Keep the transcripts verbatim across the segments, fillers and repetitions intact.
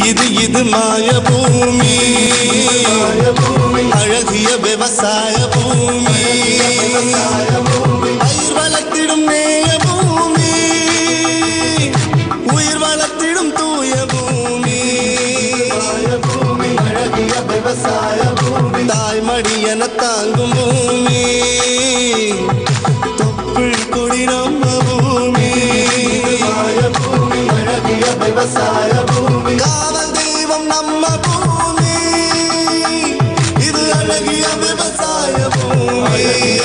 இது இது மாய பூமி, அழகிய விவசாய பூமி, பயிர் வளர்த்திடும் நேய பூமி, உயிர் வளர்த்திடும் தூய பூமி, அழகிய விவசாய பூமி, தாய்மடி என தாங்கும் பூமி, தொப்புள் கொடி நம்ம பூமி, அழகிய விவசாய பூமி, காவல் தெய்வம் நம்ம பூமி, இது அழகிய விவசாய பூமி.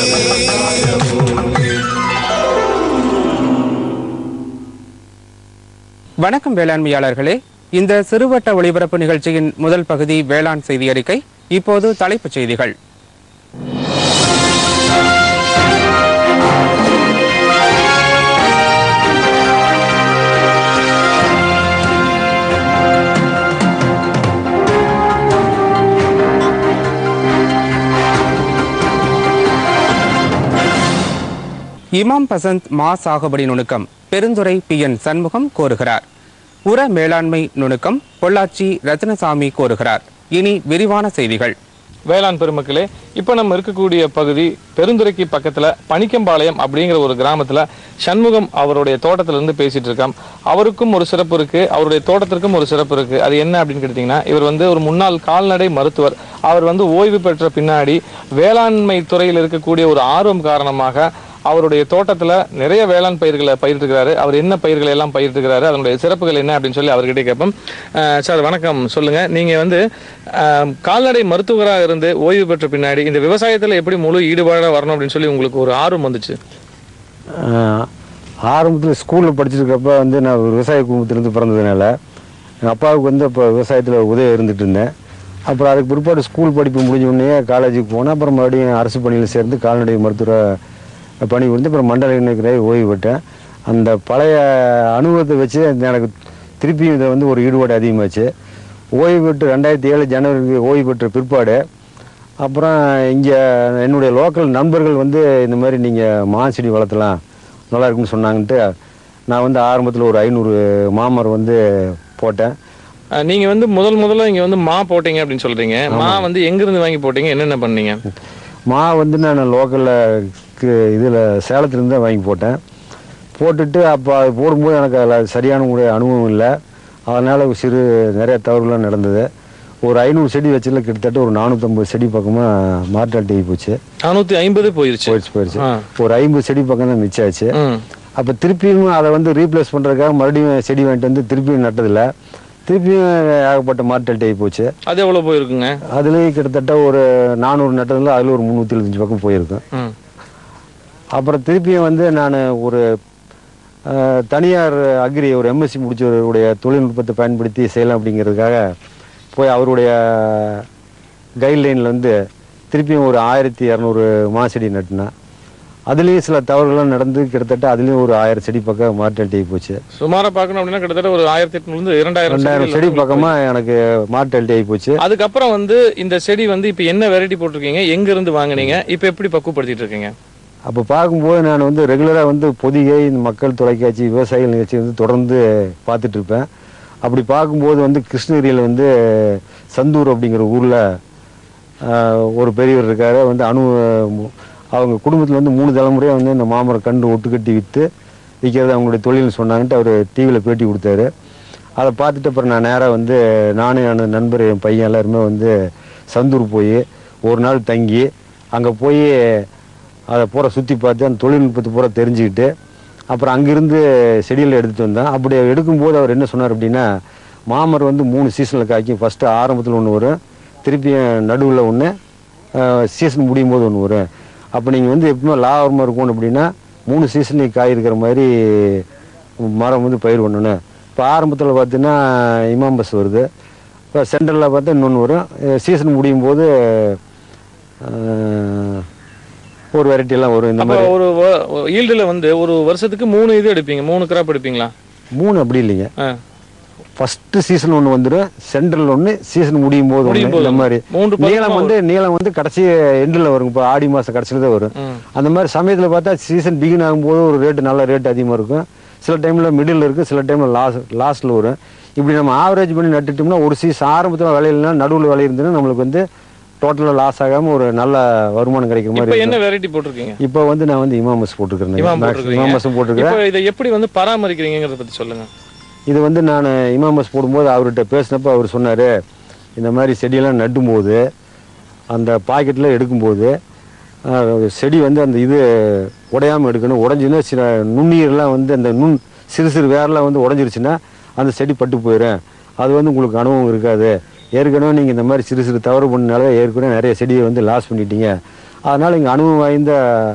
வணக்கம் வேளாண்மையாளர்களே, இந்த சிறுவட்ட ஒளிபரப்பு நிகழ்ச்சியின் முதல் பகுதி வேளாண் செய்தி அறிக்கை. இப்போது தலைப்புச் செய்திகள். இமாம் பசந்த் மா சாகுபடி நுணுக்கம் பெருந்துறை பி என் சண்முகம் கோருகிறார். உர மேலாண்மை நுணுக்கம் பொள்ளாச்சி ரத்னசாமி கோருகிறார். இனி விரிவான செய்திகள். வேளாண் பெருமக்களே, இப்போ நம்ம இருக்கக்கூடிய பகுதி பெருந்துறைக்கு பக்கத்துல பணிக்கம்பாளையம் அப்படிங்கிற ஒரு கிராமத்துல சண்முகம் அவருடைய தோட்டத்துல இருந்து பேசிட்டு இருக்கான். அவருக்கும் ஒரு சிறப்பு இருக்கு, அவருடைய தோட்டத்திற்கும் ஒரு சிறப்பு இருக்கு. அது என்ன அப்படின்னு கேட்டீங்கன்னா, இவர் வந்து ஒரு முன்னாள் கால்நடை மருத்துவர். அவர் வந்து ஓய்வு பெற்ற பின்னாடி வேளாண்மை துறையில் இருக்கக்கூடிய ஒரு ஆர்வம் காரணமாக அவருடைய தோட்டத்துல நிறைய வேளாண் பயிர்களை பயிரிட்டுக்கிறாரு. அவர் என்ன பயிர்களை எல்லாம் பயிரிட்டுக்கிறாரு, அதனுடைய சிறப்புகள் என்ன அப்படின்னு சொல்லி அவர்கிட்ட கேட்போம். சார் வணக்கம், சொல்லுங்க. நீங்க வந்து கால்நடை மருத்துவராக இருந்து ஓய்வு பெற்ற பின்னாடி இந்த விவசாயத்துல எப்படி முழு ஈடுபாடாக வரணும் அப்படின்னு சொல்லி உங்களுக்கு ஒரு ஆர்வம் வந்துச்சு? ஆரம்பத்தில் ஸ்கூலில் படிச்சிருக்கப்ப வந்து நான் விவசாய குடும்பத்திலிருந்து பிறந்ததுனால எங்கள் அப்பாவுக்கு வந்து இப்போ விவசாயத்தில் உதவி இருந்துட்டு இருந்தேன். அப்புறம் அதுக்கு பிற்பாடு ஸ்கூல் படிப்பு முடிஞ்ச உடனே காலேஜுக்கு போனேன். அப்புறம் மறுபடியும் அரசு பணியில் சேர்ந்து கால்நடை மருத்துவ பணி புரிந்து அப்புறம் மண்டல இணைக்கிற ஓய்வு பெற்றேன். அந்த பழைய அனுபவத்தை வச்சு எனக்கு திருப்பியும் இதை வந்து ஒரு ஈடுபாடு அதிகமாச்சு. ஓய்வு பெற்று ரெண்டாயிரத்தி ஏழு ஜனவரிக்கு ஓய்வு பெற்ற பிற்பாடு அப்புறம் இங்கே என்னுடைய லோக்கல் நண்பர்கள் வந்து இந்த மாதிரி நீங்கள் மா செடி வளர்த்தலாம் நல்லா இருக்குன்னு சொன்னாங்கன்ட்டு நான் வந்து ஆரம்பத்தில் ஒரு ஐநூறு மாமரம் வந்து போட்டேன். நீங்க வந்து முதல் முதல்ல இங்க வந்து மா போட்டீங்க அப்படின்னு சொல்றீங்க. மா வந்து எங்கிருந்து வாங்கி போட்டீங்க, என்னென்ன பண்ணீங்க? மா வந்து நான் லோக்கலில் இதில் சேலத்துலேருந்து தான் வாங்கி போட்டேன். போட்டுட்டு அப்போ அது போடும்போது எனக்கு அதில் சரியான முறை அனுபவம் இல்லை. அதனால் சிறு நிறைய தவறுகள்லாம் நடந்தது. ஒரு ஐநூறு செடி வச்சதில் கிட்டத்தட்ட ஒரு நானூற்றம்பது செடி பக்கமாக மார்டாலிட்டி போச்சு. நானூற்றி ஐம்பது போயிடுச்சு போயிடுச்சு போயிடுச்சு ஒரு ஐம்பது செடி பக்கம் தான் மிச்சம் ஆச்சு. அப்போ திருப்பியும் அதை வந்து ரீப்ளேஸ் பண்ணுறதுக்காக மறுபடியும் செடி வாங்கிட்டு வந்து திருப்பியும் நட்டதில்லை. திருப்பியும் ஏகப்பட்ட மார்டாலிட்டி ஆகி போச்சு. அது எவ்வளோ போயிருக்குங்க? அதுலேயும் கிட்டத்தட்ட ஒரு நானூறு நட்டதில் அதில் ஒரு முந்நூற்றி எழுபத்தஞ்சு பக்கம் போயிருக்கும். அப்புறம் திருப்பியும் வந்து நான் ஒரு தனியார் அக்ரி ஒரு எம்எஸ்சி முடிச்சவருடைய தொழில்நுட்பத்தை பயன்படுத்தி செய்யலாம் அப்படிங்கிறதுக்காக போய் அவருடைய கைட்லைனில் வந்து திருப்பியும் ஒரு ஆயிரத்தி இரநூறு மாசெடி நட்டினேன். அதுலேயும் சில தவறுகள்லாம் நடந்து கிட்டத்தட்ட அதுலேயும் ஒரு ஆயிரம் செடி பக்கம் மார்டாலிட்டி போச்சு. சுமாராக பார்க்கணும் அப்படின்னா கிட்டத்தட்ட ஒரு ஆயிரத்தி எட்நூறு இரண்டாயிரம் ரெண்டாயிரம் செடி பக்கமாக எனக்கு மார்டாலிட்டி ஆகி போச்சு. அதுக்கப்புறம் வந்து இந்த செடி வந்து இப்போ என்ன வெரைட்டி போட்டிருக்கீங்க, எங்கேருந்து வாங்கினீங்க, இப்போ எப்படி பக்குவப்படுத்திட்டு இருக்கீங்க? அப்போ பார்க்கும்போது நான் வந்து ரெகுலராக வந்து பொதிகை இந்த மக்கள் தொலைக்காட்சி விவசாயிகள் நிகழ்ச்சி வந்து தொடர்ந்து பார்த்துட்ருப்பேன். அப்படி பார்க்கும்போது வந்து கிருஷ்ணகிரியில் வந்து சந்தூர் அப்படிங்கிற ஊரில் ஒரு பெரியவர் இருக்கார். வந்து அணு அவங்க குடும்பத்தில் வந்து மூணு தலைமுறையாக வந்து இந்த மாமரம் கண்டு ஒட்டுக்கட்டி விற்று விற்கிறது அவங்களுடைய தொழில்னு சொன்னாங்கன்ட்டு அவர் டிவியில் பேட்டி கொடுத்தாரு. அதை பார்த்துட்டு அப்புறம் நான் நேராக வந்து நானும் என் நண்பர் என் பையன் எல்லாருமே வந்து சந்தூர் போய் ஒரு நாள் தங்கி அங்கே போய் அதை பூரா சுற்றி பார்த்து அந்த தொழில்நுட்பத்தை பூரா தெரிஞ்சுக்கிட்டு அப்புறம் அங்கேருந்து செடியில் எடுத்துகிட்டு வந்தேன். அப்படி எடுக்கும்போது அவர் என்ன சொன்னார் அப்படின்னா, மாமரம் வந்து மூணு சீசனில் காய்க்கும். ஃபஸ்ட்டு ஆரம்பத்தில் ஒன்று வரும், திருப்பி நடுவில் ஒன்று, சீசன் முடியும் போது ஒன்று வரும். அப்போ நீங்கள் வந்து எப்பவுமே லாபமாக இருக்கணும் அப்படின்னா மூணு சீசன்லேயும் காய் இருக்கிற மாதிரி மரம் வந்து பயிர் பண்ணணும். இப்போ ஆரம்பத்தில் பார்த்தீங்கன்னா இமாம் பஸ் வருது, இப்போ சென்ட்ரலில் பார்த்தா இன்னொன்று வரும். சீசன் முடியும் போது ஒரு வெரைட்டி எல்லாம் வரும். இந்த மாதிரி ஒரு ஈல்டில் வந்து ஒரு வருஷத்துக்கு மூணு இது எடுப்பீங்க, மூணு கிராப் எடுப்பீங்களா? மூணு அப்படி இல்லைங்க, ஃபர்ஸ்ட் சீசன் ஒன்று வந்துடும், சென்ட்ரல் ஒன்று, சீசன் முடியும் போது இந்த மாதிரி. நீளம் வந்து நீளம் வந்து கடைசி எண்டில் வரும், இப்போ ஆடி மாதம் கடைசியில் தான் வரும். அந்த மாதிரி சமயத்தில் பார்த்தா சீசன் பிகின் ஆகும்போது ஒரு ரேட்டு நல்ல ரேட்டு அதிகமாக இருக்கும். சில டைமில் மிடில் இருக்குது, சில டைமில் லாஸ்ட் லாஸ்ட்டில் வரும். இப்படி நம்ம ஆவரேஜ் பண்ணி நட்டுட்டோம்னா ஒரு சீசன் ஆரம்பத்தில் விளையிலனா நடுவில் விலை இருந்ததுன்னா நம்மளுக்கு வந்து டோட்டலாக லாஸ் ஆகாமல் ஒரு நல்ல வருமானம் கிடைக்கிற மாதிரி. இப்போ என்ன வெரைட்டி போட்டிருக்கீங்க? இப்போ வந்து நான் வந்து இமாமஸ் போட்டுருக்கேன். இமாமஸும் போட்டுருக்கேன். இதை எப்படி வந்து பராமரிக்கிறீங்கிறத பற்றி சொல்லுங்கள். இது வந்து நான் இமாமஸ் போடும்போது அவர்கிட்ட பேசினப்போ அவர் சொன்னார், இந்த மாதிரி செடியெல்லாம் நட்டும்போது அந்த பாக்கெட்டில் எடுக்கும்போது செடி வந்து அந்த இது உடையாமல் எடுக்கணும். உடஞ்சின்னா சில நுண்ணீர்லாம் வந்து அந்த நுண் சிறு சிறு வேரெலாம் வந்து உடஞ்சிருச்சுன்னா அந்த செடி பட்டு போயிடும். அது வந்து உங்களுக்கு அனுபவம் இருக்காது. ஏற்கனவே நீங்கள் இந்த மாதிரி சிறு சிறு தவறு பண்ணனால ஏற்கனவே நிறைய செடியை வந்து லாஸ் பண்ணிட்டீங்க. அதனால் இங்கே அனுபவம் வாய்ந்த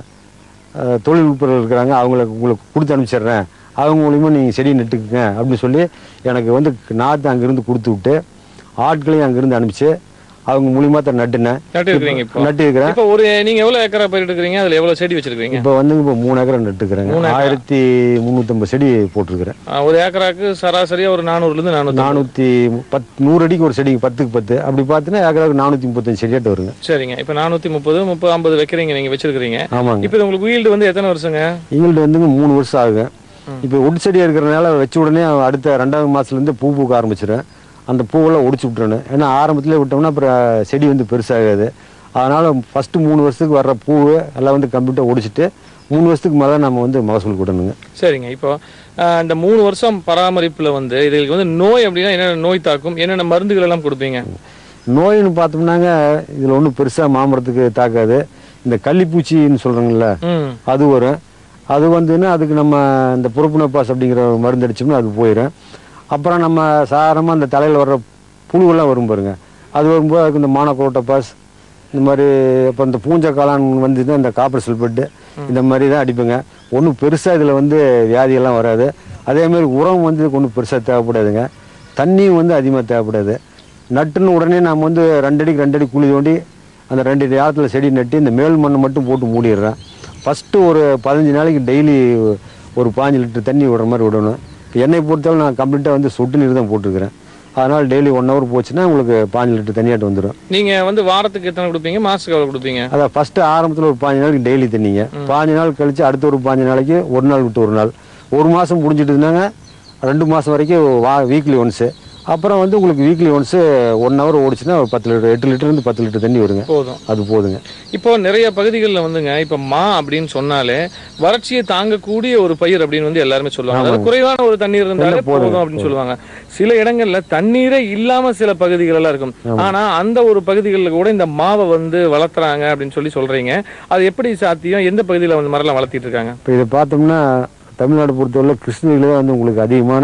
தொழில்நுட்பர்கள் இருக்கிறாங்க, அவங்களுக்கு உங்களுக்கு கொடுத்து அனுப்பிச்சிட்றேன், அவங்க மூலிமா நீங்கள் செடி நட்டுக்குங்க அப்படின்னு சொல்லி எனக்கு வந்து நாற்று அங்கேருந்து கொடுத்து விட்டு ஆட்களையும் அங்கேருந்து அனுப்பிச்சு அவங்க மூலியமா தான் நட்டுனேன். நட்டுருக்கீங்க? இப்போ நட்டுருக்கிறேன். இப்போ ஒரு நீங்க எவ்வளவு ஏக்கரா பயிரிட்டு இருக்கீங்க? அதுல எவ்வளவு செடி வச்சிருக்கீங்க? இப்போ வந்து இப்போ மூணு ஏக்கரா நட்டுக்கிறேங்க. ஆயிரத்தி முந்நூற்றம்பது செடி போட்டிருக்கிறேன். ஒரு ஏக்கராக்கு சராசரியா ஒரு நானூறுல இருந்து நானூறு நானூற்றி பத் நூறு அடிக்கு ஒரு செடிக்கு பத்துக்கு பத்து அப்படி பார்த்தீங்கன்னா ஏக்கராக்கு நானூற்றி முப்பத்தஞ்சு செடியாட்டு வருங்க. சரிங்க. இப்போ நானூற்றி முப்பது முப்பது ஐம்பது வைக்கிறீங்க, நீங்க வச்சிருக்கீங்க. ஆமாங்க. இப்போ உங்களுக்கு ஈல்டு வந்து எத்தனை வருஷங்க? ஈல்டு வந்து மூணு வருஷம் ஆகுங்க. இப்போ ஒட்டு செடியாக இருக்கிறனால வச்ச உடனே அடுத்த ரெண்டாவது மாதத்துலேருந்து பூ பூக்க ஆரம்பிச்சிடும். அந்த பூவெல்லாம் ஒடிச்சு விட்டுறணும். ஏன்னா ஆரம்பத்தில் விட்டோம்னா அப்புறம் செடி வந்து பெருசாகாது. அதனால் ஃபஸ்ட்டு மூணு வருஷத்துக்கு வர்ற பூ எல்லாம் வந்து கம்ப்ளீட்டாக ஒடிச்சிட்டு மூணு வருஷத்துக்கு மேலே நம்ம வந்து மகசூல் கொடுணுங்க. சரிங்க. இப்போ இந்த மூணு வருஷம் பராமரிப்பில் வந்து இதுக்கு வந்து நோய் அப்படின்னா என்னென்ன நோய் தாக்கும், என்னென்ன மருந்துகள் எல்லாம் கொடுப்பீங்க? நோயின்னு பார்த்தோம்னாங்க இதில் ஒன்றும் பெருசாக மாமரத்துக்கு தாக்காது. இந்த கள்ளிப்பூச்சின்னு சொல்கிறாங்கல்ல, அது வரும். அது வந்துன்னா அதுக்கு நம்ம இந்த புறப்புனப்பாஸ் அப்படிங்கிற மருந்து அடிச்சோம்னா அது போயிடும். அப்புறம் நம்ம சாதாரணமாக அந்த தலையில் வர்ற புழுவெல்லாம் வரும் பாருங்க, அது வரும்போது அதுக்கு இந்த மானோக்ரோட்டோபாஸ் இந்த மாதிரி. இப்போ இந்த பூஞ்சை காளான் வந்துன்னா இந்த காப்பர் சல்பேட்டு இந்த மாதிரி தான் அடிப்பேங்க. ஒன்றும் பெருசாக இதில் வந்து வியாதியெல்லாம் வராது. அதேமாதிரி உரம் வந்து ஒன்றும் பெருசாக தேவைப்படாதுங்க. தண்ணியும் வந்து அதிகமாக தேவைப்படாது. நட்டுன்னு உடனே நாம் வந்து ரெண்டு அடிக்கு ரெண்டு அடி குழி தோண்டி அந்த ரெண்டு இடத்துல செடி நட்டு இந்த மேல் மண்ணை மட்டும் போட்டு மூடிடுறேன். ஃபஸ்ட்டு ஒரு பதினஞ்சு நாளைக்கு டெய்லி ஒரு பாஞ்சு லிட்டர் தண்ணி விடுற மாதிரி விடணும். இப்போ என்னை பொறுத்தவரை நான் கம்ப்ளீட்டாக வந்து சொட்டு நீர் தான் போட்டுருக்கிறேன். அதனால் டெய்லி ஒன் ஹவர் போச்சுன்னா உங்களுக்கு பாஞ்சு லிட்டர் தண்ணியாட்டு வந்துடும். நீங்கள் வந்து வாரத்துக்கு எத்தனை கொடுப்பீங்க, மாதத்துக்கு எவ்வளோ கொடுப்பீங்க? அதான் ஃபஸ்ட்டு ஆரம்பத்தில் ஒரு பாஞ்சு நாளைக்கு டெய்லி தண்ணிங்க. பாஞ்சு நாள் கழிச்சு அடுத்த ஒரு பாஞ்சு நாளைக்கு ஒரு நாள் விட்டு ஒரு நாள். ஒரு மாதம் முடிஞ்சிட்டுனாங்க ரெண்டு மாதம் வரைக்கும் வா வீக்லி ஒன்ஸு. அப்புறம் வந்து உங்களுக்கு வீக்லி ஒன்ஸு ஒன் ஹவர் ஓடிச்சுன்னா ஒரு பத்து லிட்டர் எட்டு லிட்டர் இருந்து பத்து லிட்டர் தண்ணி வருங்க. போதும், அது போதுங்க. இப்போ நிறைய பகுதிகளில் வந்துங்க இப்போ மா அப்படின்னு சொன்னாலே வறட்சியை தாங்கக்கூடிய ஒரு பயிர் அப்படின்னு வந்து எல்லாருமே சொல்லுவாங்க. குறைவான ஒரு தண்ணீர் இருந்தாலே போதும் அப்படின்னு சொல்லுவாங்க. சில இடங்கள்ல தண்ணீரே இல்லாம சில பகுதிகள் எல்லாம் இருக்கும். ஆனா அந்த ஒரு பகுதிகளில் கூட இந்த மாவை வந்து வளர்த்துறாங்க அப்படின்னு சொல்லி சொல்றீங்க. அது எப்படி சாத்தியம்? எந்த பகுதியில் வந்து மரம்லாம் வளர்த்திட்டு இருக்காங்க? இப்போ இதை பார்த்தோம்னா தமிழ்நாடு பொறுத்தவரை கிருஷ்ணகிரியில தான் வந்து உங்களுக்கு அதிகமான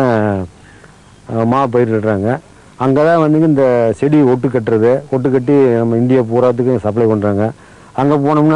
மா பயிரிடுறாங்க. அங்கே தான் வந்து இந்த செடி ஒட்டு கட்டுறது, ஒட்டு கட்டி நம்ம இந்தியா பூராத்துக்கும் சப்ளை பண்ணுறாங்க. அங்கே போனோம்னா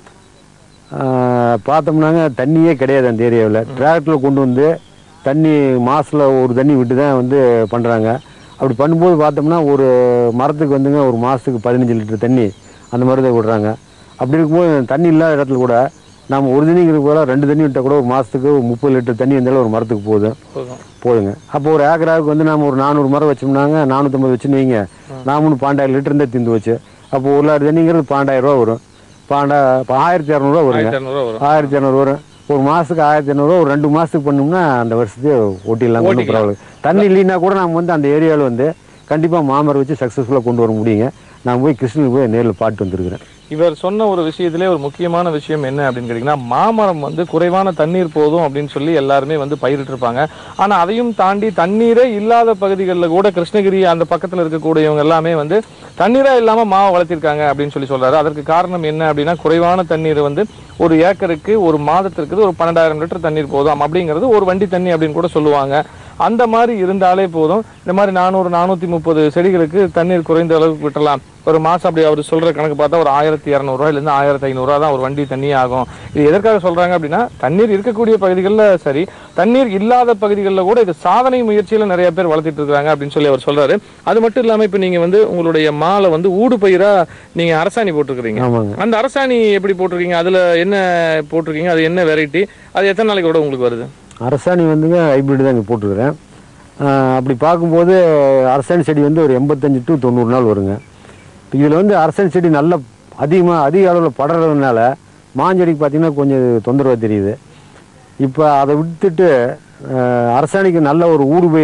பார்த்தோம்னாங்க தண்ணியே கிடையாது அந்த ஏரியாவில். டிராக்டரில் கொண்டு வந்து தண்ணி மாதத்தில் ஒரு தண்ணி விட்டு தான் வந்து பண்ணுறாங்க. அப்படி பண்ணும்போது பார்த்தோம்னா ஒரு மரத்துக்கு வந்துங்க ஒரு மாதத்துக்கு பதினஞ்சு லிட்டர் தண்ணி அந்த மாதிரி தான் விடுறாங்க. அப்படி இருக்கும்போது தண்ணி இல்லாத இடத்துல கூட நம்ம ஒரு தண்ணிங்கிறது போல ரெண்டு தண்ணி விட்டால் கூட ஒரு மாதத்துக்கு முப்பது லிட்டர் தண்ணி இருந்தாலும் ஒரு மரத்துக்கு போதும் போதுங்க. அப்போ ஒரு ஏக்கராவுக்கு வந்து நம்ம ஒரு நானூறு மரம் வச்சோம்னாங்க நானூற்றம்பது வச்சுன்னு வைங்க, நாம பன்னெண்டாயிரம் லிட்டர் இருந்தால் திந்து வச்சு அப்போ ஒரு லாரி தண்ணிங்கிறது பன்னெண்டாயிரம் ரூபா வரும். பன்னெண்டா இப்போ ஆயிரத்தி இரநூறுவா வருங்க. ஆயிரத்தி இரநூறு வரும். ஒரு மாதத்துக்கு ஆயிரத்தி இரநூறுவா ஒரு ரெண்டு மாதத்துக்கு பண்ணோம்னா அந்த வருஷத்தையே ஓட்டிடலாம். ஒன்றும் ப்ராப்ளம். தண்ணி இல்லைன்னா கூட நம்ம வந்து அந்த ஏரியாவில் வந்து கண்டிப்பாக மாமரம் வச்சு சக்ஸஸ்ஃபுல்லாக கொண்டு வர முடியுங்க. நான் போய் கிருஷ்ணகிரி போய் நேரில் பாட்டு வந்துருக்கிறேன். இவர் சொன்ன ஒரு விஷயத்திலே ஒரு முக்கியமான விஷயம் என்ன அப்படின்னு கேட்டிங்கன்னா, மாமரம் வந்து குறைவான தண்ணீர் போதும் அப்படின்னு சொல்லி எல்லாருமே வந்து பயிரிட்டு இருப்பாங்க. ஆனால் அதையும் தாண்டி தண்ணீரே இல்லாத பகுதிகளில் கூட கிருஷ்ணகிரி அந்த பக்கத்தில் இருக்கக்கூடியவங்க எல்லாமே வந்து தண்ணீரே இல்லாமல் மாவை வளர்த்திருக்காங்க அப்படின்னு சொல்லி சொல்றாரு. அதற்கு காரணம் என்ன அப்படின்னா, குறைவான தண்ணீர் வந்து ஒரு ஏக்கருக்கு ஒரு மாதத்திற்கு ஒரு பன்னெண்டாயிரம் லிட்டர் தண்ணீர் போதும் அப்படிங்கிறது ஒரு வண்டி தண்ணி அப்படின்னு கூட சொல்லுவாங்க. அந்த மாதிரி இருந்தாலே போதும். இந்த மாதிரி நானூறு நானூற்றி முப்பது செடிகளுக்கு தண்ணீர் குறைந்த அளவுக்கு விட்டலாம். ஒரு மாதம் அப்படி அவர் சொல்கிற கணக்கு பார்த்தா ஒரு ஆயிரத்தி இரநூறுவாயிலேருந்து ஆயிரத்தி ஐநூறுரூவா தான் ஒரு வண்டி தண்ணி ஆகும். இது எதற்காக சொல்கிறாங்க அப்படின்னா, தண்ணீர் இருக்கக்கூடிய பகுதிகளில் சரி, தண்ணீர் இல்லாத பகுதிகளில் கூட இது சாதனை முயற்சியில் நிறைய பேர் வளர்த்திட்டு இருக்காங்க அப்படின்னு சொல்லி அவர் சொல்கிறாரு. அது மட்டும் இல்லாமல் இப்போ நீங்கள் வந்து உங்களுடைய மாலை வந்து ஊடு பயிராக நீங்கள் அரசாணி போட்டிருக்கிறீங்க. அந்த அரசாணி எப்படி போட்டிருக்கீங்க? அதில் என்ன போட்டிருக்கீங்க? அது என்ன வெரைட்டி? அது எத்தனை நாளைக்கு கூட உங்களுக்கு வருது? அரசாணி வந்துங்க ஹைப்ரிட் தான் இங்கே போட்டுருக்கிறேன். அப்படி பார்க்கும்போது அரசாணி செடி வந்து ஒரு எண்பத்தஞ்சு டு தொண்ணூறு நாள் வருங்க. இதில் வந்து அரசாணி செடி நல்ல அதிகமாக அதிக அளவில் படுறதுனால மாஞ்செடிக்கு பார்த்திங்கன்னா கொஞ்சம் தொந்தரவாக தெரியுது. இப்போ அதை விட்டுட்டு அரசாணிக்கு நல்ல ஒரு ஊடு பயிர்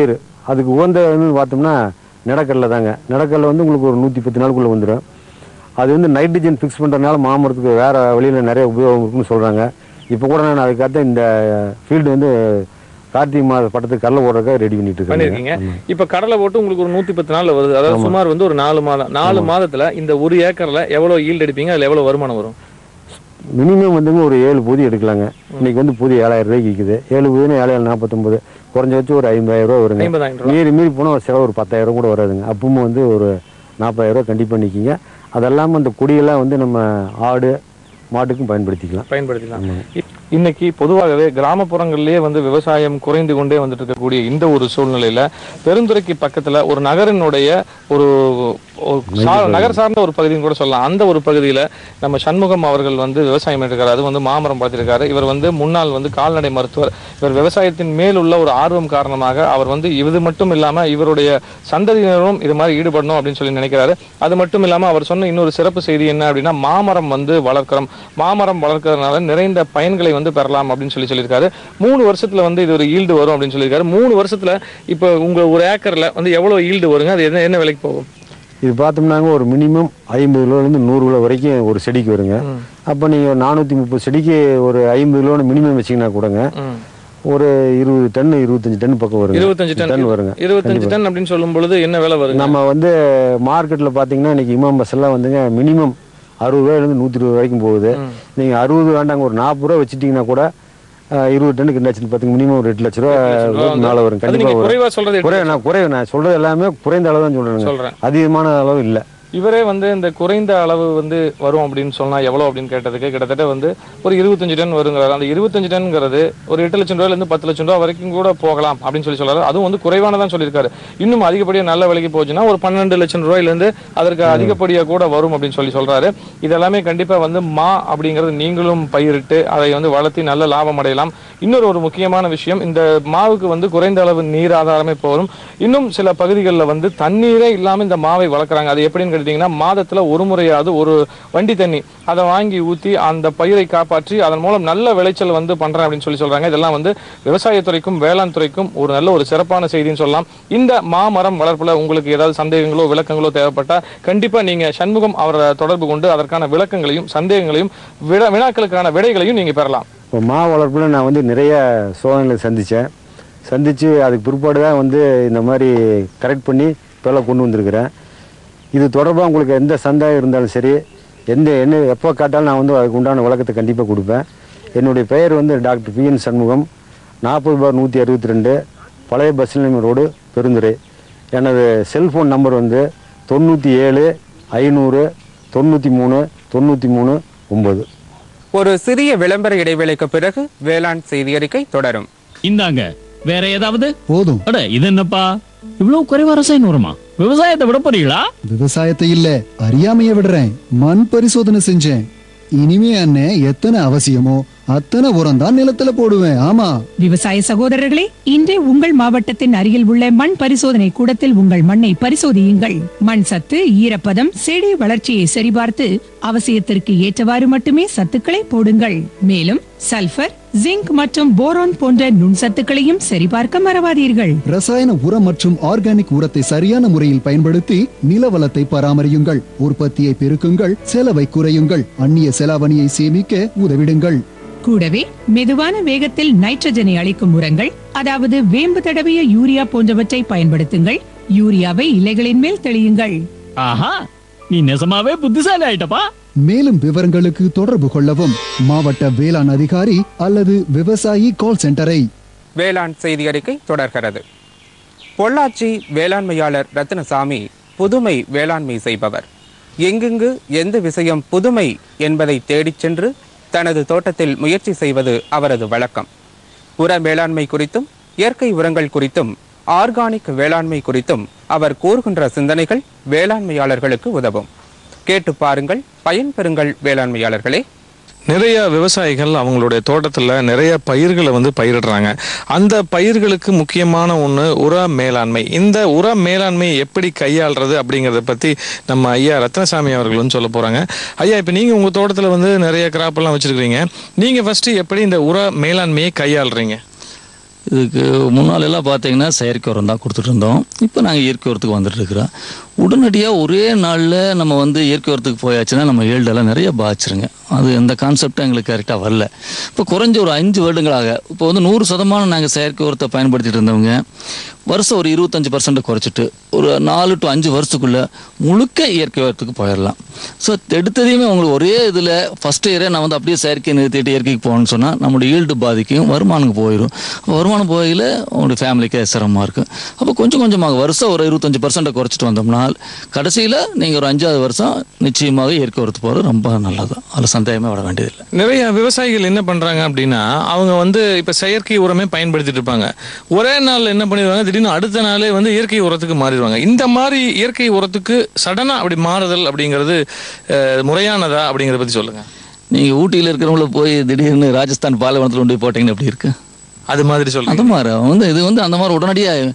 அதுக்கு உகந்தன்னு பார்த்தோம்னா நிலக்கடலை தாங்க. நிலக்கடலை வந்து உங்களுக்கு ஒரு நூற்றி பத்து நாளுக்குள்ளே வந்துடும். அது வந்து நைட்ரஜன் ஃபிக்ஸ் பண்ணுறதுனால மாமரத்துக்கு வேறு வழியில் நிறைய உபயோகம் இருக்குன்னு சொல்கிறாங்க. இப்போ கூட நான் அதுக்காக இந்த ஃபீல்டு வந்து கார்த்திகை மாத பட்டத்துக்கு கடலை போடுறதுக்காக ரெடி பண்ணிட்டு பண்ணிருக்கீங்க. இப்போ கடலை போட்டு உங்களுக்கு ஒரு நூற்றி பத்து நாளில் வருது. அதாவது சுமார் வந்து ஒரு நாலு மாதம் நாலு மாதத்தில் இந்த ஒரு ஏக்கரில் எவ்வளோ ஈல்டு எடுப்பீங்க? அதில் எவ்வளோ வருமானம் வரும்? மினிமம் வந்துங்க ஒரு ஏழு பொதி எடுக்கலாங்க. இன்னைக்கு வந்து பொதி ஏழாயிரம் ரூபாய்க்கு விற்குது. ஏழு பொதினா ஏழாயிரம் நாற்பத்தொம்பது, குறைஞ்ச வச்சு ஒரு ஐம்பதாயிரம் ரூபா வருங்க. மீறி மீறி போனால் ஒரு செலவு ஒரு பத்தாயிரம் கூட வராதுங்க. அப்பவும் வந்து ஒரு நாற்பதாயிரம் ரூபா கண்டிப்பாக நிற்கிங்க. அதெல்லாமல் அந்த கொடியெல்லாம் வந்து நம்ம ஆடு மாட்டுக்கும் பயன்படுத்திக்கலாம் பயன்படுத்திக்கலாம் இன்னைக்கு பொதுவாகவே கிராமப்புறங்களிலேயே வந்து விவசாயம் குறைந்து கொண்டே வந்துட்டு இருக்கக்கூடிய இந்த ஒரு சூழ்நிலையில பெருந்துறைக்கு பக்கத்துல ஒரு நகரினுடைய ஒரு நகர் சார்ந்த ஒரு பகுதின்னு கூட சொல்லலாம். அந்த ஒரு பகுதியில நம்ம சண்முகம் அவர்கள் வந்து விவசாயம் பண்ணிருக்காரு. அது வந்து மாமரம் பார்த்திருக்காரு. இவர் வந்து முன்னாள் வந்து கால்நடை மருத்துவர். இவர் விவசாயத்தின் மேல் உள்ள ஒரு ஆர்வம் காரணமாக அவர் வந்து இது மட்டும் இல்லாம இவருடைய சந்ததியினரும் இது மாதிரி ஈடுபடணும் அப்படின்னு சொல்லி நினைக்கிறாரு. அது மட்டும் இல்லாம அவர் சொன்ன இன்னொரு சிறப்பு செய்தி என்ன அப்படின்னா, மாமரம் வந்து வளர்க்கிறோம், மாமரம் வளர்க்கறதுனால நிறைந்த பயன்களை வந்து பெறலாம் அப்படின்னு சொல்லி சொல்லியிருக்காரு. மூணு வருஷத்துல வந்து இது ஒரு ஈல்டு வரும் அப்படின்னு சொல்லியிருக்காரு. மூணு வருஷத்துல இப்போ உங்க ஒரு ஏக்கர்ல வந்து எவ்வளவு ஈல்டு வருங்க? அது என்ன என்ன விலைக்கு போகும்? இது பார்த்தோம்னாங்க ஒரு மினிமம் ஐம்பது கிலோலேருந்து நூறு கிலோ வரைக்கும் ஒரு செடிக்கு வருங்க. அப்போ நீங்கள் நானூற்றி முப்பது செடிக்கு ஒரு ஐம்பது கிலோன்னு மினிமம் வச்சிங்கன்னா கூடங்க ஒரு இருபது டன் இருபத்தஞ்சு டன் பக்கம் வருங்க. இருபத்தஞ்சு டன் வருங்க. இருபத்தஞ்சு டன் அப்படின்னு சொல்லும் பொழுது என்ன விலை வருங்க? நம்ம வந்து மார்க்கெட்டில் பார்த்தீங்கன்னா இன்னைக்கு இமாம் பஸ் எல்லாம் வந்துங்க மினிமம் அறுபது ரூபாயிலேருந்து நூற்றி இருபது வரைக்கும் போகுது. நீங்கள் அறுபது வேண்டாங்க ஒரு நாற்பது ரூபா வச்சுட்டிங்கன்னா கூட இருபது டன்னுக்கு என்னாச்சுன்னு பார்த்தீங்க மினிமம் ஒரு எட்டு லட்ச ரூபா மேலே வரும். கண்டிப்பாக வரும். குறை நான் குறை நான் சொல்றது எல்லாமே குறைந்த அளவு தான் சொல்றேன், அதிகமான அளவு இல்லை. இவரே வந்து இந்த குறைந்த அளவு வந்து வரும் அப்படின்னு சொன்னா எவ்வளவு அப்படின்னு கேட்டதுக்கு கிட்டத்தட்ட வந்து ஒரு இருபத்தஞ்சு டன் வருங்கிறாரு. அந்த இருபத்தஞ்சு டன்ங்கிறது ஒரு எட்டு லட்சம் ரூபாயில இருந்து பத்து லட்சம் ரூபாய் வரைக்கும் கூட போகலாம் அப்படின்னு சொல்லி சொல்றாரு. அதுவும் வந்து குறைவானதான் சொல்லியிருக்காரு. இன்னும் அதிகப்படியா நல்ல விலைக்கு போச்சுன்னா ஒரு பன்னெண்டு லட்சம் ரூபாயில இருந்து அதற்கு அதிகப்படியா கூட வரும் அப்படின்னு சொல்லி சொல்றாரு. இதெல்லாமே கண்டிப்பா வந்து மா அப்படிங்கிறது நீங்களும் பயிரிட்டு அதை வந்து வளர்த்தி நல்ல லாபம் அடையலாம். இன்னொரு ஒரு முக்கியமான விஷயம், இந்த மாவுக்கு வந்து குறைந்த அளவு நீர் ஆதாரமே போகும். இன்னும் சில பகுதிகளில் வந்து தண்ணீரே இல்லாம இந்த மாவை வளர்க்குறாங்க. அது எப்படின்னு மாதத்துல ஒரு முறையாவது ஒரு வண்டி தண்ணி அதை வாங்கி ஊத்தி அந்த பயிரை காப்பாற்றி அதன் மூலம் நல்ல விளைச்சல் வந்து பண்றேன் அப்படின்னு சொல்லி சொல்றாங்க. இதெல்லாம் வந்து விவசாயத்துறைக்கும் வேளாண் துறைக்கும் ஒரு நல்ல ஒரு சிறப்பான செய்தின்னு சொல்லலாம். இந்த மாமரம் வளர்ப்புல உங்களுக்கு ஏதாவது சந்தேகங்களோ விளக்கங்களோ தேவைப்பட்டா கண்டிப்பா நீங்க சண்முகம் அவரை தொடர்பு கொண்டு அதற்கான விளக்கங்களையும் சந்தேகங்களையும் வினாக்களுக்கான விடைகளையும் நீங்க பெறலாம். இப்போ மா வளர்ப்புல நான் வந்து நிறைய சோதனைகளை சந்திச்சேன். சந்திச்சு அதுக்கு பிற்பாடு தான் வந்து இந்த மாதிரி கரெக்ட் பண்ணி இப்பெல்லாம் கொண்டு வந்திருக்கிறேன். இது தொடர்பாக உங்களுக்கு எந்த சந்தேகம் இருந்தாலும் சரி, எந்த என்ன எப்போ கேட்டாலும் நான் வந்து அதுக்கு உண்டான விளக்கத்தை கண்டிப்பாக கொடுப்பேன். என்னுடைய பெயர் வந்து டாக்டர் பி என் சண்முகம், நாற்பது பார் நூற்றி அறுபத்தி ரெண்டு பழைய பஸ் நிலையம் ரோடு, பெருந்துறை. எனது செல்ஃபோன் நம்பர் வந்து தொண்ணூற்றி ஏழு ஐநூறு தொண்ணூற்றி மூணு தொண்ணூற்றி மூணு ஒன்பது. ஒரு சிறிய விளம்பர இடைவேளைக்கு பிறகு வேளாண் செய்தி அறிக்கை தொடரும். இந்தாங்க வேற ஏதாவது போதும். அட இது என்னப்பா இவ்வளவு குறைவா ரசாயனம் வருமா? விவசாயத்தை விட போறீங்களா? விவசாயத்தை இல்ல அறியாமைய விடுறேன். மண் பரிசோதனை செஞ்சேன். இனிமே அண்ணே எத்தனை அவசியமோ அத்தனை உரம் தான் நிலத்துல போடுவேன். ஆமா விவசாய சகோதரர்களே, இன்றே உங்கள் மாவட்டத்தின் அருகில் உள்ள மண் பரிசோதனை கூடத்தில் உங்கள் மண்ணை பரிசோதியுங்கள். மண் சத்து, ஈரப்பதம், செடி வளர்ச்சியை சரிபார்த்து அவசியத்திற்கு ஏற்றவாறு மட்டுமே சத்துக்களை போடுங்கள். மேலும் சல்பர், ஜிங்க் மற்றும் போரான் போன்ற நுண்சத்துக்களையும் சரிபார்க்க மறவாதீர்கள். ரசாயன உரம் மற்றும் ஆர்கானிக் உரத்தை சரியான முறையில் பயன்படுத்தி நில வளத்தை பராமரியுங்கள். உற்பத்தியை பெருக்குங்கள், செலவை குறையுங்கள், அந்நிய செலாவணியை சேமிக்க உதவிடுங்கள். கூடவே மெதுவான வேகத்தில் நைட்ரஜனை அளிக்கும் உரங்கள், அதாவது வேம்பு தடவிய யூரியா போன்றவற்றை பயன்படுத்துங்கள். யூரியாவை இலைகளின் மேல் தெளியுங்கள். ஆஹா, நீ நெசமாவே புத்திசாலி ஆயிட்டப்பா. மேலும் விவரங்களுக்கு தொடர்பு கொள்ளவும் மாவட்ட வேளாண் அதிகாரி அல்லது விவசாயி கால் சென்டரை. வேளாண் செய்தி அறிக்கை தொடர்கிறது. பொள்ளாச்சி வேளாண்மையாளர் ரத்னசாமி புதுமை வேளாண்மை செய்பவர். எங்கெங்கு எந்த விஷயம் புதுமை என்பதை தேடிச் சென்று தனது தோட்டத்தில் முயற்சி செய்வது அவரது வழக்கம். உர மேலாண்மை குறித்தும் இயற்கை உரங்கள் குறித்தும் ஆர்கானிக் வேளாண்மை குறித்தும் அவர் கூறுகின்ற சிந்தனைகள் வேளாண்மையாளர்களுக்கு உதவும். கேட்டு பாருங்கள், பயன்பெறுங்கள் வேளாண்மையாளர்களே. நிறைய விவசாயிகள் அவங்களுடைய தோட்டத்தில் நிறைய பயிர்களை வந்து பயிரிடுறாங்க. அந்த பயிர்களுக்கு முக்கியமான ஒன்று உர மேலாண்மை. இந்த உர மேலாண்மையை எப்படி கையாளுறது அப்படிங்கிறத பற்றி நம்ம ஐயா ரத்னசாமி அவர்கள் வந்து சொல்ல போகிறாங்க. ஐயா, இப்போ நீங்கள் உங்கள் தோட்டத்தில் வந்து நிறைய கிராப்பெல்லாம் வச்சுருக்கிறீங்க. நீங்கள் ஃபஸ்ட்டு எப்படி இந்த உர மேலாண்மையை கையாளுறீங்க? இதுக்கு முன்னாள் எல்லாம் பார்த்தீங்கன்னா செயற்கை உரம் தான் கொடுத்துட்டு இருந்தோம். இப்போ நாங்கள் இயற்கை உரத்துக்கு வந்துட்டு இருக்கிறோம். உடனடியாக ஒரே நாளில் நம்ம வந்து இயற்கை உரத்துக்கு போயாச்சுன்னா நம்ம ஏழ்டெல்லாம் நிறைய பாதிச்சிருங்க. அது அந்த கான்செப்ட் எங்களுக்கு கரெக்டாக வரல. இப்போ குறைஞ்ச ஒரு அஞ்சு வருடங்களாக இப்போ வந்து நூறு சதமானம் நாங்கள் செயற்கை உரத்தை பயன்படுத்திட்டு இருந்தவங்க வருஷம் ஒரு இருபத்தஞ்சி பர்சன்ட் குறைச்சிட்டு ஒரு நாலு டு அஞ்சு வருஷத்துக்குள்ளே முழுக்க இயற்கை உரத்துக்கு போயிடலாம். ஸோ எடுத்ததையுமே உங்களுக்கு ஒரே இதில் ஃபஸ்ட் இயரே நான் வந்து அப்படியே செயற்கையை நிறுத்திட்டு இயற்கைக்கு போகணும்னு சொன்னால் நம்மளுடைய ஈல்டு பாதிக்கும், வருமானம் போயிடும். வருமானம் போகையில் உங்களுடைய ஃபேமிலிக்கே சிரமமாக இருக்கும். அப்போ கொஞ்சம் கொஞ்சமாக வருஷம் ஒரு இருபத்தஞ்சி பர்சன்ட்டை குறைச்சிட்டு வந்தோம்னா கடைசியில் நீங்கள் ஒரு அஞ்சாவது வருஷம் நிச்சயமாக இயற்கை உரத்து போகிறது ரொம்ப நல்லது. அதில் சந்தேகமே விட வேண்டியதில்லை. நிறைய விவசாயிகள் என்ன பண்ணுறாங்க அப்படின்னா அவங்க வந்து இப்போ செயற்கை உரமே பயன்படுத்திட்டு இருப்பாங்க. ஒரே நாள் என்ன பண்ணிடுவாங்க, திடீர்னு அடுத்த நாளே வந்து இயற்கை உரத்துக்கு மாறிடுவாங்க. இந்த மாதிரி இயற்கை உரத்துக்கு சடனாக அப்படி மாறுதல் அப்படிங்கிறது முறையானதா அப்படிங்கிறத பற்றி சொல்லுங்கள். நீங்கள் ஊட்டியில் இருக்கிறவங்கள போய் திடீர்னு ராஜஸ்தான் பாலைவனத்தில் கொண்டு போய் போட்டிங்கன்னா எப்படி இருக்கு? அது மாதிரி சொல்லுங்கள். அந்த மாதிரி வந்து இது வந்து அந்த மாதிரி உடனடியாக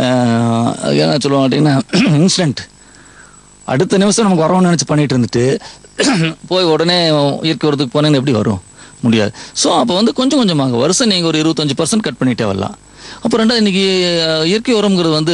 என்ன சொல்லுவாங்க அப்படின்னா இன்ஸ்டன்ட் அடுத்த நிமிஷம் நமக்கு வரணும்னு நினச்சி பண்ணிட்டு இருந்துட்டு போய் உடனே இயற்கை உரத்துக்கு போனீங்கன்னா எப்படி வரும்? முடியாது. ஸோ அப்போ வந்து கொஞ்சம் கொஞ்சமாக வருஷம் நீங்கள் ஒரு இருபத்தஞ்சி பர்சன்ட் கட் பண்ணிகிட்டே வரலாம். அப்போ ரெண்டாவது இன்றைக்கி இயற்கை உரம்ங்கிறது வந்து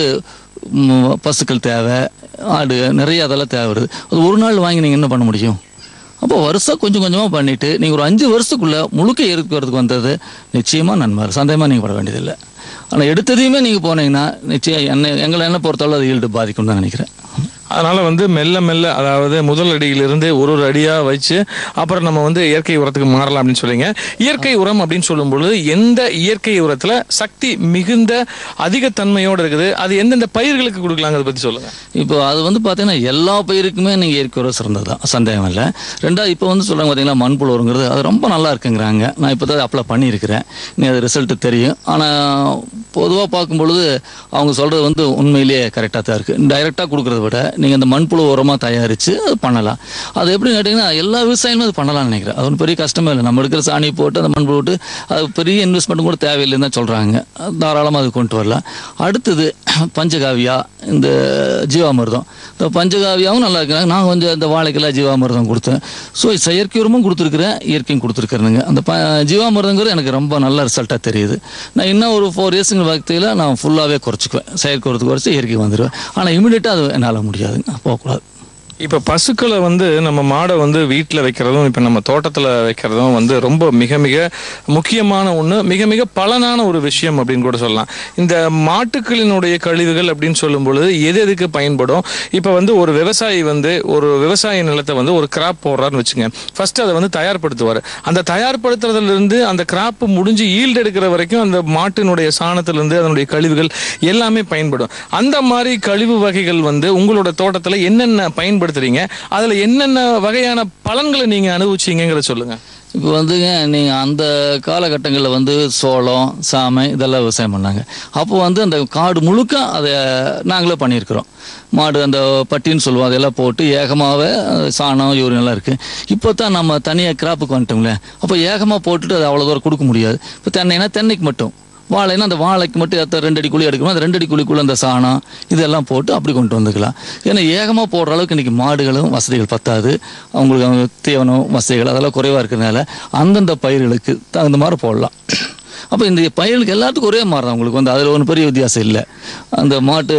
பசுக்கள் தேவை, ஆடு நிறைய அதெல்லாம் தேவை வருது. அது ஒரு நாள் வாங்கி நீங்கள் என்ன பண்ண முடியும்? அப்போ வருஷம் கொஞ்சம் கொஞ்சமாக பண்ணிவிட்டு நீங்கள் ஒரு அஞ்சு வருஷத்துக்குள்ளே முழுக்க இயற்கை உரத்துக்கு வந்தது நிச்சயமாக நன்மை, சந்தேகமாக நீங்கள் பட வேண்டியதில்லை. ஆனால் எடுத்ததையுமே நீங்கள் போனீங்கன்னா நிச்சயம் என்ன எங்களை என்ன பொறுத்தவரை அது ஈல்டு பாதிக்கும் தான் நினைக்கிறேன். அதனால வந்து மெல்ல மெல்ல அதாவது முதல் அடியிலிருந்து ஒரு ஒரு அடியா வச்சு அப்புறம் நம்ம வந்து இயற்கை உரத்துக்கு மாறலாம் அப்படின்னு சொல்றீங்க. இயற்கை உரம் அப்படின்னு சொல்லும்போது எந்த இயற்கை உரத்துல சக்தி மிகுந்த அதிக தன்மையோடு இருக்குது, அது எந்தெந்த பயிர்களுக்கு கொடுக்கலாங்க அதை பத்தி சொல்லுங்க. இப்போ அது வந்து பார்த்தீங்கன்னா எல்லா பயிருக்குமே நீங்கள் இயற்கை உரம் சிறந்தது தான், சந்தேகம் இல்லை. ரெண்டாவது இப்போ வந்து சொல்கிறாங்க பார்த்தீங்கன்னா மண்புழு உரங்கிறது அது ரொம்ப நல்லா இருக்குங்கிறாங்க. நான் இப்போ தான் அப்ளை பண்ணியிருக்கிறேன், நீ அது ரிசல்ட்டு தெரியும். ஆனால் பொதுவாக பார்க்கும்பொழுது அவங்க சொல்கிறது வந்து உண்மையிலேயே கரெக்டாக தான் இருக்குது. டைரெக்டாக கொடுக்குறத விட நீங்கள் அந்த மண்புழு உரமாக தயாரித்து அது பண்ணலாம். அது எப்படி கேட்டிங்கன்னா எல்லா விவசாயமும் அது பண்ணலாம்னு நினைக்கிறேன். அது ஒன்றும் பெரிய கஷ்டமே இல்லை. நம்ம எடுக்கிற சாணி போட்டு அந்த மண்புழு போட்டு அது பெரிய இன்வெஸ்ட்மெண்ட் கூட தேவையில்லைன்னு தான் சொல்கிறாங்க. தாராளமாக அது கொண்டு வரலாம். அடுத்தது பஞ்சகாவியா, இந்த ஜீவாமிர்தம். இந்த பஞ்சகாவியாவும் நல்லா இருக்கிறாங்க. நான் கொஞ்சம் இந்த வாழைக்கெல்லாம் ஜீவாமிர்தம் கொடுத்தேன். ஸோ செயற்கை உரமும் கொடுத்துருக்குறேன், இயற்கையும் கொடுத்துருக்குறேனுங்க. அந்த ப ஜீவாமிர்தங்கிறது எனக்கு ரொம்ப நல்ல ரிசல்ட்டாக தெரியுது. நான் இன்னும் ஒரு ஃபோர் இயர்ஸுங்க வகையில் நான் ஃபுல்லாகவே குறைச்சிக்குவேன். செயற்கை உரத்துக்கு குறைச்சி இயற்கை வந்துடுவேன். ஆனால் இமீடியட்டாக அது என்னால் முடியாதுங்க, போகக்கூடாது. இப்போ பசுக்களை வந்து நம்ம மாடை வந்து வீட்டில் வைக்கிறதும் இப்போ நம்ம தோட்டத்தில் வைக்கிறதும் வந்து ரொம்ப மிக மிக முக்கியமான ஒன்று, மிக மிக பலனான ஒரு விஷயம் அப்படின்னு கூட சொல்லலாம். இந்த மாட்டுக்களினுடைய கழிவுகள் அப்படின்னு சொல்லும் பொழுது எது எதுக்கு பயன்படும்? இப்போ வந்து ஒரு விவசாயி வந்து ஒரு விவசாய நிலத்தை வந்து ஒரு கிராப் போடுறாருன்னு வச்சுங்க. ஃபர்ஸ்ட் அதை வந்து தயார்படுத்துவார். அந்த தயார்படுத்துறதுலேருந்து அந்த கிராப் முடிஞ்சு ஈல்டு எடுக்கிற வரைக்கும் அந்த மாட்டினுடைய சாணத்திலிருந்து அதனுடைய கழிவுகள் எல்லாமே பயன்படும். அந்த மாதிரி கழிவு வகைகள் வந்து உங்களோட தோட்டத்தில் என்னென்ன பயன்படுத்துறீங்க, அதுல என்னென்ன வகையான பலன்களை நீங்க அனுபவிச்சீங்கிறத சொல்லுங்க. இப்போ வந்துங்க நீங்கள் அந்த காலகட்டங்களில் வந்து சோளம், சாமை இதெல்லாம் விவசாயம் பண்ணாங்க. அப்போ வந்து அந்த காடு முழுக்க அதை நாங்களே பண்ணியிருக்கிறோம். மாடு அந்த பட்டின்னு சொல்லுவோம், அதெல்லாம் போட்டு ஏகமாகவே சாணம் யூரின் எல்லாம் இருக்குது. இப்போ தான் நம்ம தனியாக கிராப்புக்கு வந்துட்டோங்களே, அப்போ ஏகமாக போட்டுட்டு அது அவ்வளோ தூரம் கொடுக்க முடியாது. இப்போ தென்னைனா தென்னைக்கு மட்டும், வாழைன்னா அந்த வாழைக்கு மட்டும் எத்த ரெண்டு அடி குழி எடுக்கணும். அந்த ரெண்டு அடி குழிக்குள்ளே அந்த சாணம் இதெல்லாம் போட்டு அப்படி கொண்டு வந்துக்கலாம். ஏன்னா ஏகமாக போடுற அளவுக்கு இன்றைக்கி மாடுகளும் வசதிகள் பத்தாது. அவங்களுக்கு தீவனம் வசதிகள் அதெல்லாம் குறைவாக இருக்கிறதுனால அந்தந்த பயிர்களுக்கு தகுந்த மாதிரி போடலாம். அப்போ இந்த பயிர்களுக்கு எல்லாத்துக்கும் ஒரே மாதிரி தான் உங்களுக்கு வந்து அதில் ஒன்றும் பெரிய வித்தியாசம் இல்லை. அந்த மாட்டு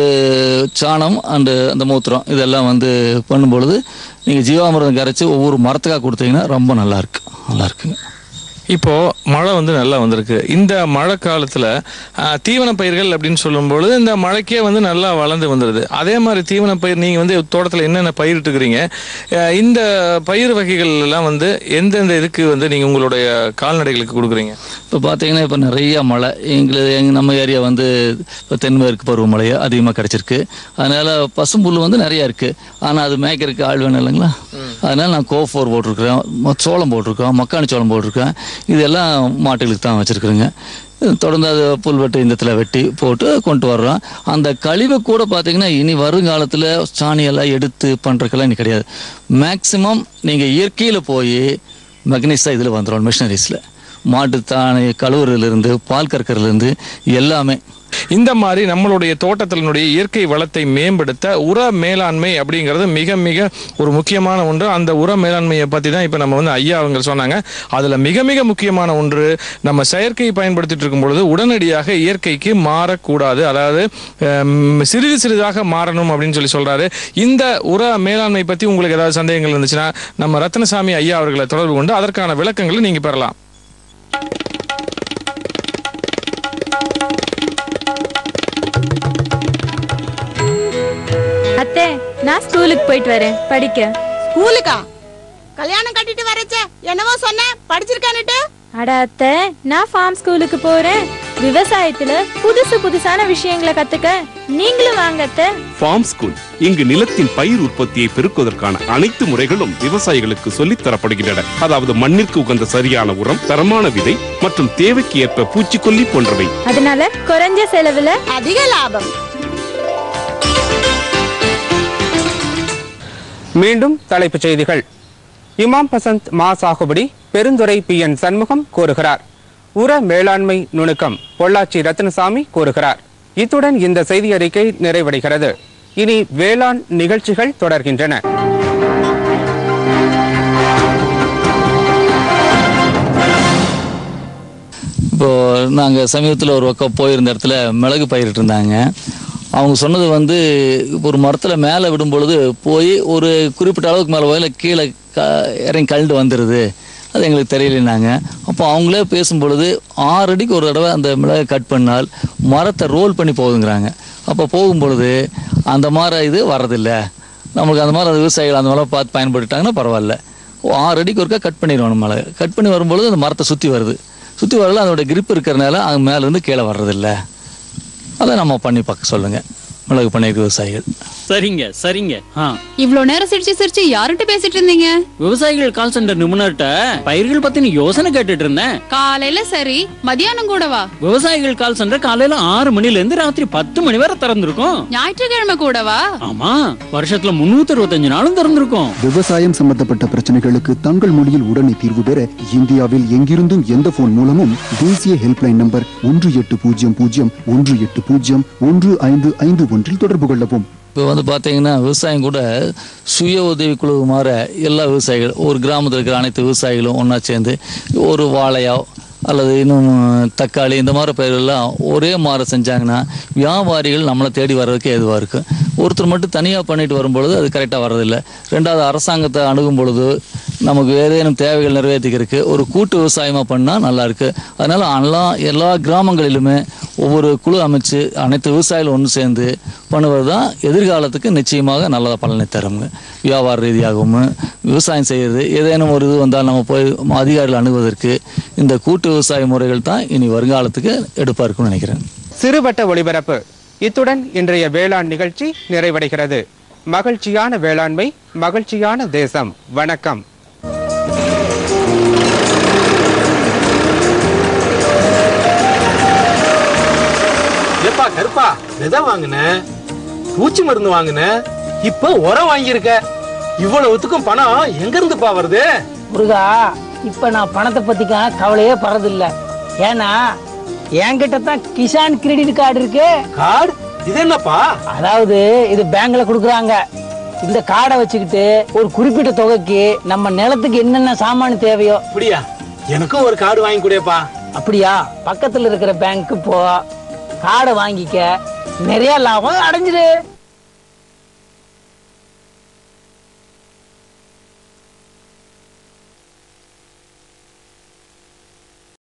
சாணம் அண்டு அந்த மூத்திரம் இதெல்லாம் வந்து பண்ணும்பொழுது நீங்கள் ஜீவாமிர்தம் கரைச்சி ஒவ்வொரு மரத்துக்காக கொடுத்தீங்கன்னா ரொம்ப நல்லாயிருக்கு நல்லா இருக்குங்க. இப்போ மழை வந்து நல்லா வந்திருக்கு. இந்த மழை காலத்துல தீவன பயிர்கள் அப்படின்னு சொல்லும்போது இந்த மழைக்கே வந்து நல்லா வளர்ந்து வந்துடுது. அதே மாதிரி தீவன பயிர் நீங்க வந்து தோட்டத்தில் என்னென்ன பயிரிட்டுக்கிறீங்க, இந்த பயிர் வகைகள் எல்லாம் வந்து எந்தெந்த இதுக்கு வந்து நீங்க உங்களுடைய கால்நடைகளுக்கு கொடுக்குறீங்க? இப்போ பார்த்தீங்கன்னா இப்போ நிறைய மழை எங்களுக்கு எங்கள் நம்ம ஏரியா வந்து இப்போ தென்மேற்கு பருவமழை அதிகமாக கிடச்சிருக்கு. அதனால் பசும்புல் வந்து நிறையா இருக்குது. ஆனால் அது மேய்க்கிறதுக்கு ஆள் வேணும் இல்லைங்களா, அதனால் நான் கோஃபோர் போட்டிருக்கிறேன், சோளம் போட்டிருக்கோம், மக்காணி சோளம் போட்டிருக்கேன். இதெல்லாம் மாட்டுகளுக்கு தான் வச்சுருக்குறேங்க. தொடர்ந்து அது புல்வெட்டு இந்தத்தில் வெட்டி போட்டு கொண்டு வர்றோம். அந்த கழிவை கூட பார்த்தீங்கன்னா இனி வருங்காலத்தில் சாணியெல்லாம் எடுத்து பண்ணுறதுக்கெல்லாம் இனி கிடையாது. மேக்சிமம் நீங்கள் இயற்கையில் போய் மெக்னீஸாக இதில் வந்துடும். மிஷினரிஸில் மாட்டு தானே கழுவுறதுலேருந்து பால் கறக்கிறதுலேருந்து எல்லாமே இந்த மாதிரி நம்மளுடைய தோட்டத்தினுடைய இயற்கை வளத்தை மேம்படுத்த உர மேலாண்மை அப்படிங்கிறது மிக மிக ஒரு முக்கியமான ஒன்று. அந்த உர மேலாண்மையை பற்றி தான் இப்போ நம்ம வந்து ஐயா அவங்க சொன்னாங்க. அதில் மிக மிக முக்கியமான ஒன்று, நம்ம செயற்கை பயன்படுத்திட்டு இருக்கும் பொழுது உடனடியாக இயற்கைக்கு மாறக்கூடாது. அதாவது சிறிது சிறிதாக மாறணும் அப்படின்னு சொல்லி சொல்றாரு. இந்த உர மேலாண்மை பற்றி உங்களுக்கு ஏதாவது சந்தேகங்கள் இருந்துச்சுன்னா நம்ம ரத்னசாமி ஐயா அவர்களை தொடர்பு கொண்டு அதற்கான விளக்கங்களை நீங்க பெறலாம். அத்தை, நான் ஸ்கூலுக்கு போயிட்டு வரேன் படிக்க. ஸ்கூலுக்கா? கல்யாணம் கட்டிட்டு வரச்சே என்னவோ சொன்னேன், படிச்சிருக்கானுட்டு. அட அத்தை, நான் ஃபார்ம் ஸ்கூலுக்கு போறேன். விவசாயத்துல புதுசு புதுசான விஷயங்களை கத்துக்க நீங்களும் வாங்க அத்தை. ஃபார்ம் ஸ்கூல் இங்கு நிலத்தின் பயிர் உற்பத்தியை பெருக்குவதற்கான அனைத்து முறைகளும் விவசாயிகளுக்கு சொல்லித் தரப்படுகின்றன. அதாவது மண்ணிற்கு உகந்த சரியான உரம், தரமான விதை மற்றும் தேவைக்கு ஏற்ப பூச்சிக்கொல்லி போன்றவை. அதனால குறைஞ்ச செலவுல அதிக லாபம். மீண்டும் தலைப்புச் செய்திகள். இமாம் பசந்த் மா சாகுபடி பெருந்துறை பி என் சண்முகம் கூறுகிறார். உர மேலாண்மை நுணுக்கம் பொள்ளாச்சி ரத்னசாமி கூறுகிறார். இத்துடன் இந்த செய்தி அறிக்கை நிறைவடைகிறது. இனி வேளாண் நிகழ்ச்சிகள் தொடர்கின்றன. இப்போ நாங்கள் சமீபத்தில் ஒரு பக்கம் போயிருந்த இடத்துல மிளகு பயிரிட்டு இருந்தாங்க. அவங்க சொன்னது வந்து ஒரு மரத்தில் மேலே விடும் பொழுது போய் ஒரு குறிப்பிட்ட அளவுக்கு மேலே போய் கீழே க இறங்கி கழண்டு வந்துடுது, அது எங்களுக்கு தெரியலனாங்க. அப்போ அவங்களே பேசும் பொழுது ஆறு அடிக்கு ஒரு தடவை அந்த மிளகை கட் பண்ணால் மரத்தை ரோல் பண்ணி போகுதுங்கிறாங்க. அப்போ போகும் பொழுது அந்த மாதிரி இது வர்றதில்லை. நம்மளுக்கு அந்த மாதிரி அந்த விவசாயிகள் அந்த மாதிரி பார்த்து பயன்படுத்திட்டாங்கன்னா பரவாயில்ல. ஆறு அடிக்கு ஒருக்கா கட் பண்ணிடுவோம். மிளகை கட் பண்ணி வரும்பொழுது அந்த மரத்தை சுற்றி வருது. சுற்றி வரல அதோட கிரிப் இருக்கிறனால அது மேலேருந்து கீழே வர்றதில்லை. அதை நம்ம பண்ணி பார்க்க சொல்லுங்க மிளகு பண்ணை விவசாயிகள். சரிங்க சரிங்க. இவ்ளோ நேரம் சிரிச்சு சிரிச்சு யார்கிட்ட பேசிட்டு இருந்தீங்க? விவசாயிகள் கால் சென்டர் நிபுணர்கிட்ட பயிர்கள் பத்தி யோசனை கேட்டுட்டு இருந்தேன். காலையில சரி, மதியானம் கூடவா? விவசாயிகள் கால் சென்டர் காலையில ஆறு மணில இருந்து ராத்திரி பத்து மணி வரை திறந்திருக்கும். ஞாயிற்றுக்கிழமை கூடவா? ஆமா, வருஷத்துல முன்னூத்தி அறுபத்தஞ்சு நாளும் திறந்திருக்கும். விவசாயம் சம்பந்தப்பட்ட பிரச்சனைகளுக்கு தங்கள் மொழியில் உடனே தீர்வு பெற இந்தியாவில் எங்கிருந்தும் எந்த போன் மூலமும் தேசிய ஹெல்ப்லைன் நம்பர் ஒன்று எட்டு பூஜ்ஜியம் பூஜ்ஜியம் ஒன்று எட்டு பூஜ்ஜியம் ஒன்று ஐந்து ஐந்து ஒன்றில் தொடர்பு கொள்ளவும். இப்போ வந்து பார்த்தீங்கன்னா விவசாயம் கூட சுய உதவி குழு மாற எல்லா விவசாயிகள், ஒரு கிராமத்தில் இருக்கிற அனைத்து விவசாயிகளும் ஒன்றா சேர்ந்து ஒரு வாழையோ அல்லது இன்னும் தக்காளி இந்த மாதிரி பயிர்கள்லாம் ஒரே மாதிரி செஞ்சாங்கன்னா வியாபாரிகள் நம்மளை தேடி வர்றதுக்கு ஏதுவாக இருக்கும். ஒருத்தர் மட்டும் தனியாக பண்ணிட்டு வரும்பொழுது அது கரெக்டாக வர்றதில்லை. ரெண்டாவது அரசாங்கத்தை அணுகும் பொழுது நமக்கு ஏதேனும் தேவைகள் நிறைவேற்றிக்கிறதுக்கு ஒரு கூட்டு விவசாயமாக பண்ணால் நல்லாயிருக்கு. அதனால் எல்லா எல்லா கிராமங்களிலுமே ஒவ்வொரு குழு அமைச்சு அனைத்து விவசாயிகளும் ஒன்று சேர்ந்து பண்ணுவது தான் எதிர்காலத்துக்கு நிச்சயமாக நல்ல பலனை தருங்க. வியாபார ரீதியாகவும் விவசாயம் செய்கிறது ஏதேனும் ஒரு இது வந்தால் நம்ம போய் அதிகாரிகள் அணுகுவதற்கு இந்த கூட்டு விவசாய முறைகள் தான் இனி வருங்காலத்துக்கு எடுப்பாக இருக்கும்னு நினைக்கிறேன். சிறுவட்ட ஒளிபரப்பு இத்துடன் இன்றைய வேளாண் நிகழ்ச்சி நிறைவடைகிறது. மகிழ்ச்சியான வேளாண்மை, மகிழ்ச்சியான தேசம். வணக்கம். ஏப்பா கருப்பா, விதை வாங்கின, பூச்சி மருந்து வாங்கின, இப்ப உரம் வாங்கியிருக்க, இவ்வளவுத்துக்கும் பணம் எங்க இருந்துப்பா வருது? முருகா, இப்ப நான் பணத்தை பத்திக்கான கவலையே படுறதில்ல. ஏன்னா என்கிட்ட தான் கிசான் கிரெடிட் கார்டு இருக்கு. கார்டு? இது என்னப்பா? அதாவது இது பேங்க்ல குடுக்குறாங்க. இந்த கார்டை வச்சுக்கிட்டு ஒரு குறிப்பிட்ட தொகைக்கு நம்ம நிலத்துக்கு என்னென்ன சாமான் தேவையோ. அப்படியா? எனக்கும் ஒரு கார்டு வாங்கி கொடுப்பா. அப்படியா? பக்கத்துல இருக்கிற பேங்க்கு போ, கார்டை வாங்கிக்க, நிறைய லாபம் அடைஞ்சிரு.